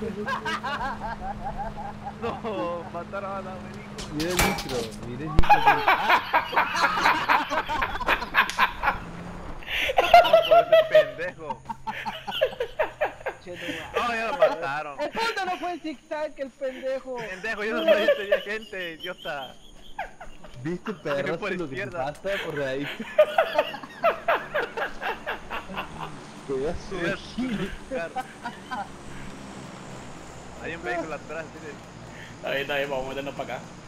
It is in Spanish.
No, mataron a la Domenico. Mira el micro, mira el micro. No, por ese pendejo. No, ya lo mataron. El punto no fue el zigzag, el pendejo. Pendejo, yo no sabía que había gente, idiota. ¿Viste Fui perro por lo que te izquierda. pasa por ahí? Pedazo de gil. Hay un vehículo atrás, tiene. Está bien, vamos a meternos para acá.